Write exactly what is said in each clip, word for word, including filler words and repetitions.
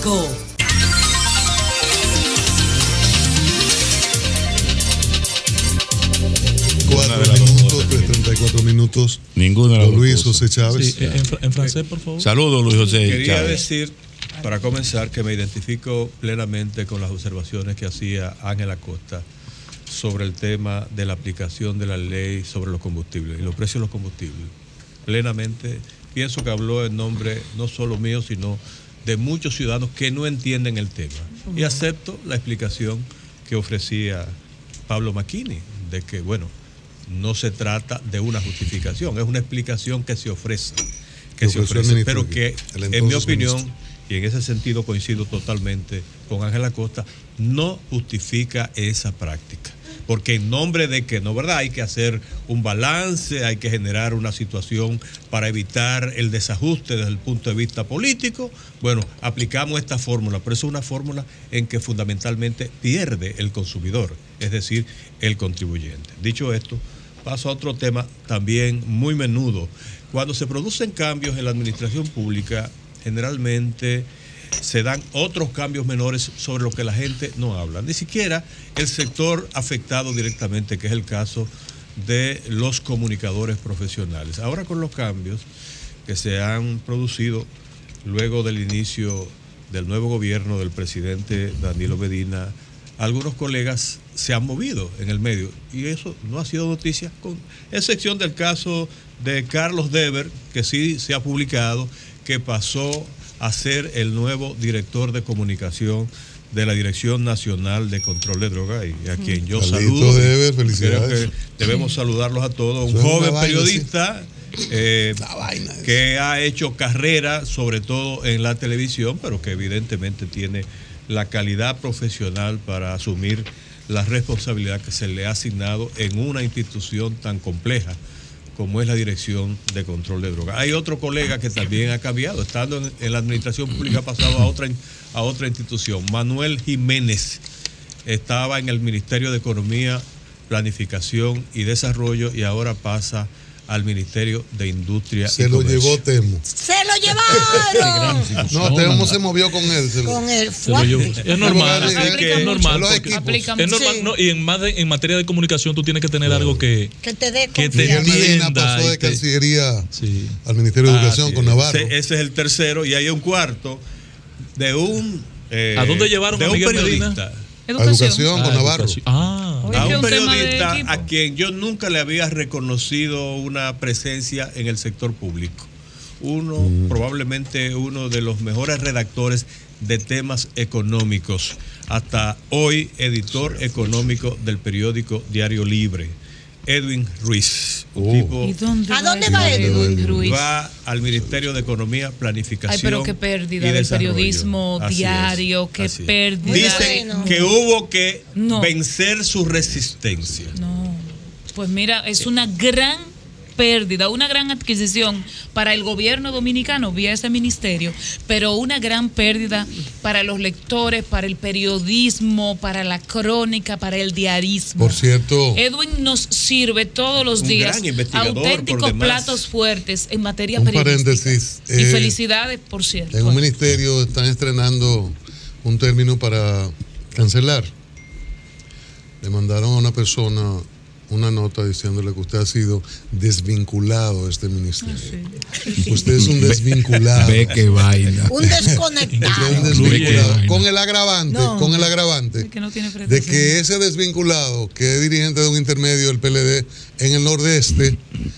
cinco. Cuatro minutos, tres treinta y cuatro minutos. Ninguna de las Luis dos José Chávez. Sí, en, en francés, por favor. Saludos, Luis José Quería Chávez. decir, para comenzar, que me identifico plenamente con las observaciones que hacía Ángel Acosta sobre el tema de la aplicación de la ley sobre los combustibles y los precios de los combustibles. Plenamente, pienso que habló en nombre no solo mío, sino de muchos ciudadanos que no entienden el tema. Y acepto la explicación que ofrecía Pablo Macchini, de que, bueno, no se trata de una justificación, es una explicación que se ofrece, que se ofrece, pero que, en mi opinión, ministro. Y en ese sentido coincido totalmente con Ángel Acosta, no justifica esa práctica. Porque en nombre de que no, ¿verdad? Hay que hacer un balance, hay que generar una situación para evitar el desajuste desde el punto de vista político. Bueno, aplicamos esta fórmula, pero es una fórmula en que fundamentalmente pierde el consumidor, es decir, el contribuyente. Dicho esto, paso a otro tema también muy menudo. Cuando se producen cambios en la administración pública, generalmente se dan otros cambios menores sobre los que la gente no habla. Ni siquiera el sector afectado directamente, que es el caso de los comunicadores profesionales. Ahora, con los cambios que se han producido luego del inicio del nuevo gobierno del presidente Danilo Medina, algunos colegas se han movido en el medio y eso no ha sido noticia, con excepción del caso de Carlos Dever, que sí se ha publicado, que pasó a ser el nuevo director de comunicación de la Dirección Nacional de Control de Drogas, y a quien yo Carlito saludo. Dever, felicidades. Creo que debemos saludarlos a todos. Un Eso joven vaina, periodista sí. eh, vaina, que ha hecho carrera, sobre todo en la televisión, pero que evidentemente tiene la calidad profesional para asumir la responsabilidad que se le ha asignado en una institución tan compleja como es la Dirección de Control de Drogas. Hay otro colega que también ha cambiado, estando en, en la administración pública, ha pasado a otra, a otra institución. Manuel Jiménez estaba en el Ministerio de Economía, Planificación y Desarrollo y ahora pasa al Ministerio de Industria se y lo Comercio. llevó Temo. ¡Se lo llevaron! No, Temo se movió con él. Se lo... Con él. Se lo llevó. Es normal, Porque es, aplica es normal. mucho. porque- Aplica Es normal, Sí. no, y en, más de- en materia de comunicación tú tienes que tener algo que, Que te dé que te Miguel confianza. Medina entienda. pasó y de te- Cancillería Sí. al Ministerio de Ah, Educación sí. con Navarro. Ese, ese es el tercero y hay un cuarto de un eh, ¿A dónde llevaron de a un Miguel periodista. Medina? A Educación con Ah, Navarro. educación. Ah, Oye, A que un un tema de periodista equipo. a quien yo nunca le había reconocido una presencia en el sector público. Uno, mm. probablemente uno de los mejores redactores de temas económicos. Hasta hoy, editor económico del periódico Diario Libre. Edwin Ruiz. Un Oh. tipo ¿Y dónde ¿A va dónde ese va Edwin Ruiz? va al Ministerio de Economía, Planificación. Ay, pero qué pérdida y del Desarrollo. periodismo Así diario, es, qué así es. pérdida. Dicen Bueno. que hubo que No. vencer su resistencia. No, pues mira, es una gran pérdida, una gran adquisición para el gobierno dominicano vía ese ministerio, pero una gran pérdida para los lectores, para el periodismo, para la crónica, para el diarismo. Por cierto, Edwin nos sirve todos los Un días gran investigador, por auténticos demás. platos fuertes en materia un periodística. paréntesis. Y eh, felicidades, por cierto. En un ministerio están estrenando un término para cancelar. Le mandaron a una persona una nota diciéndole que usted ha sido desvinculado de este ministerio. Usted es un desvinculado. Ve que vaina. Un Usted es desconectado. un desvinculado. Con el agravante, No. con el agravante Que no tiene de pretensión. que ese desvinculado, que es dirigente de un intermedio del P L D en el Nordeste,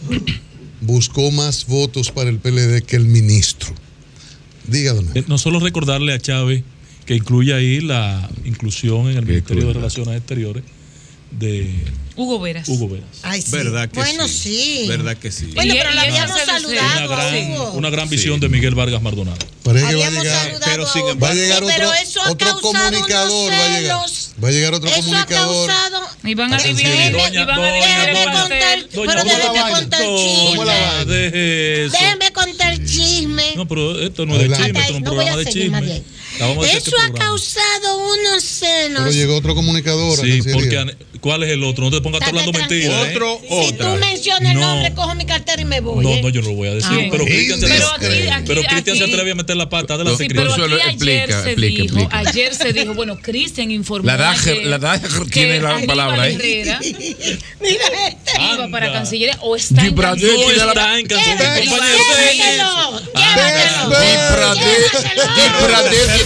buscó más votos para el P L D que el ministro. Dígame. Eh, no solo recordarle a Chávez que incluye ahí la inclusión en el Ministerio de Relaciones Exteriores de Hugo Veras. Hugo Veras. Ay, sí. ¿Verdad que bueno, sí? sí. ¿Verdad que sí? Bueno, Y- pero y lo ella habíamos se saludado desea Una a gran, Hugo. una gran visión Sí. de Miguel Vargas Maldonado. Parece que va a Habíamos llegar, saludado pero sin a Hugo. embargo- va a llegar Sí, pero otro, eso ha otro causado comunicador. unos Va a llegar, celos. va a llegar otro Eso ha comunicador. causado. Y van a Atención. dividir, Doña- y van a doña- dividir el Déjeme doña- contar, pastel. pero ¿cómo la déjeme vaina? contar ¿Cómo chisme. la vaina? Deje eso. Déjeme contar chisme. No, pero esto no es de Adelante. chisme, esto es un No voy a programa de seguir más chisme. bien. La vamos a hacer Eso este ha programa. causado unos senos. Pero llegó otro comunicador. Sí, porque an- ¿cuál es el otro? No te pongas tú hablando Estate mentiras. tranquilo. ¿eh? Otro, Si otra. tú mencionas el No. nombre, cojo mi cartera y me voy. No, ¿eh? no, yo no lo voy a decir. Ah, pero bueno. Cristian se, Pero aquí- aquí- pero Cristian se aquí- atreve a meter la pata. Adelante, Sí, pero Cristian. aquí Consuelo, ayer explica, se explica, dijo, explica. ayer se dijo, bueno, Cristian informó La Dager- ayer la Dager que tiene la Aníbal palabra ahí. Herrera Mira este. iba para Anda. Cancillería o está en Gibran- Cancillería. No tiene la- está en canción, mi Llévatelo, compañero. llévatelo, llévatelo. Gibran- Gibran-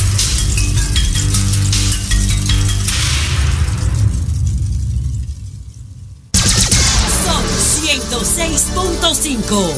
Son ciento seis punto cinco.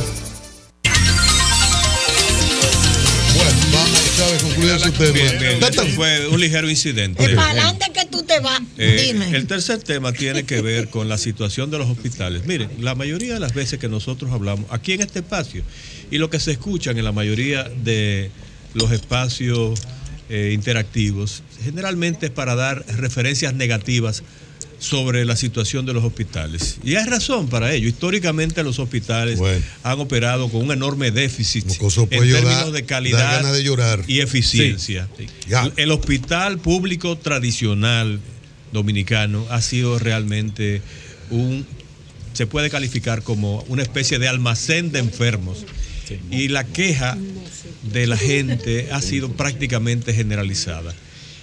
Bueno, vamos, Chávez, concluye su Bien, bien, tema. esto fue un ligero incidente. Es para adelante que tú te vas. Eh, Dime. el tercer tema tiene que ver con la situación de los hospitales. Miren, la mayoría de las veces que nosotros hablamos aquí en este espacio y lo que se escuchan en la mayoría de los espacios eh, interactivos, generalmente es para dar referencias negativas sobre la situación de los hospitales. Y hay razón para ello. Históricamente los hospitales Bueno. han operado con un enorme déficit Mocoso en Pollo términos da- de da calidad ganas de llorar. y eficiencia. Ya. El hospital público tradicional dominicano ha sido realmente un, se puede calificar como una especie de almacén de enfermos. Y la queja de la gente ha sido prácticamente generalizada.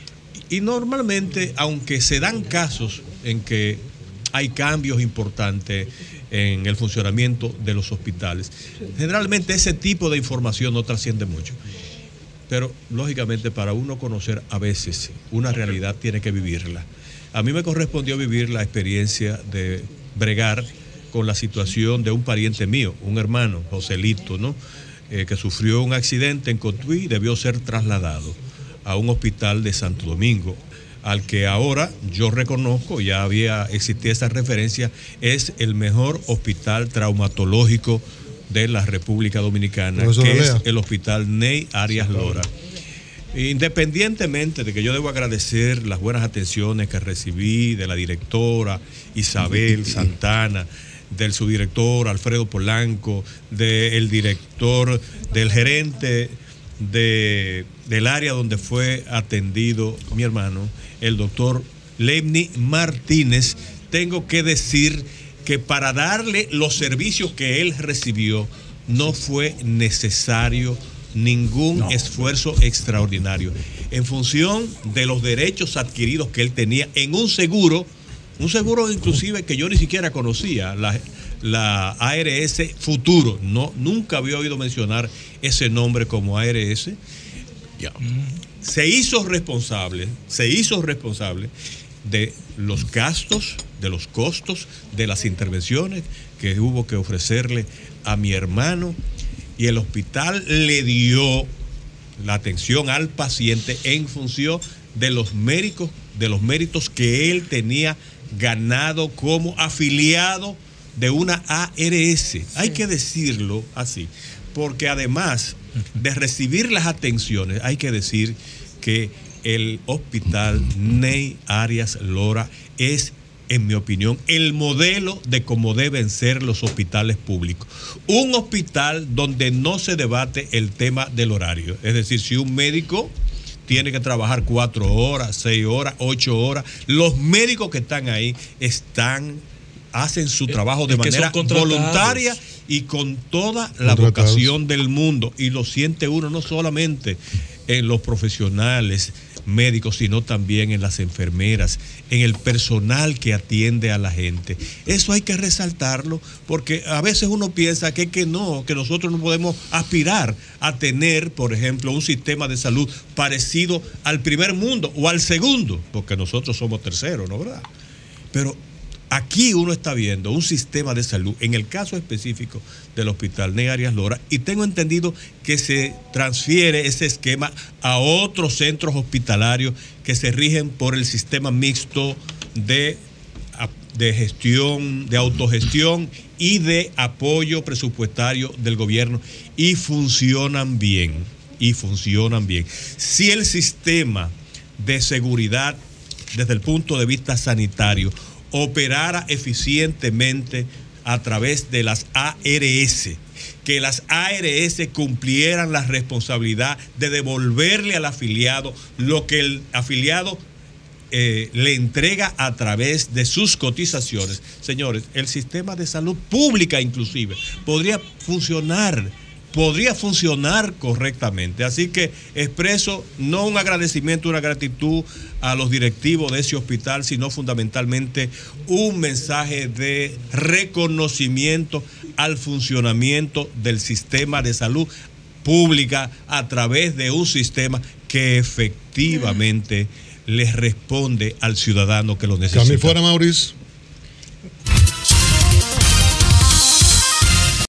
Y normalmente, aunque se dan casos en que hay cambios importantes en el funcionamiento de los hospitales, generalmente ese tipo de información no trasciende mucho. Pero, lógicamente, para uno conocer a veces una realidad tiene que vivirla. A mí me correspondió vivir la experiencia de bregar con la situación de un pariente mío, un hermano, Joselito, ¿no? Eh, que sufrió un accidente en Cotuí y debió ser trasladado a un hospital de Santo Domingo, al que ahora yo reconozco, ya había existido esa referencia, es el mejor hospital traumatológico de la República Dominicana, Profesor que es Olea. el hospital Ney Arias Lora. Independientemente de que yo debo agradecer las buenas atenciones que recibí de la directora Isabel Santana, del subdirector Alfredo Polanco, del director, del gerente de, del área donde fue atendido mi hermano, el doctor Lemni Martínez, tengo que decir que para darle los servicios que él recibió no fue necesario ningún no. esfuerzo extraordinario. En función de los derechos adquiridos que él tenía en un seguro, un seguro inclusive que yo ni siquiera conocía, la, la A R S Futuro, no, nunca había oído mencionar ese nombre como A R S. Ya. Se hizo responsable, se hizo responsable de los gastos, de los costos, de las intervenciones que hubo que ofrecerle a mi hermano, y el hospital le dio la atención al paciente en función de los méritos, de los méritos que él tenía ganado como afiliado de una A R S. Sí. Hay que decirlo así, porque además de recibir las atenciones, hay que decir que el hospital Ney Arias Lora es, en mi opinión, el modelo de cómo deben ser los hospitales públicos. Un hospital donde no se debate el tema del horario. Es decir, si un médico tiene que trabajar cuatro horas, seis horas, ocho horas, los médicos que están ahí están, hacen su trabajo de manera voluntaria y con toda la vocación del mundo. Y lo siente uno no solamente en los profesionales médicos, sino también en las enfermeras, en el personal que atiende a la gente. Eso hay que resaltarlo, porque a veces uno piensa que, que no, que nosotros no podemos aspirar a tener, por ejemplo, un sistema de salud parecido al primer mundo o al segundo, porque nosotros somos terceros, ¿no verdad? Pero aquí uno está viendo un sistema de salud, en el caso específico del Hospital Ney Arias Lora, y tengo entendido que se transfiere ese esquema a otros centros hospitalarios que se rigen por el sistema mixto de, de gestión, de autogestión y de apoyo presupuestario del gobierno, y funcionan bien, y funcionan bien. Si el sistema de seguridad desde el punto de vista sanitario operara eficientemente a través de las A R S que las A R S cumplieran la responsabilidad de devolverle al afiliado lo que el afiliado eh, le entrega a través de sus cotizaciones. Señores, el sistema de salud pública inclusive podría funcionar podría funcionar correctamente. Así que expreso no un agradecimiento, una gratitud a los directivos de ese hospital, sino fundamentalmente un mensaje de reconocimiento al funcionamiento del sistema de salud pública a través de un sistema que efectivamente les responde al ciudadano que lo necesita. Cami fuera, Mauricio.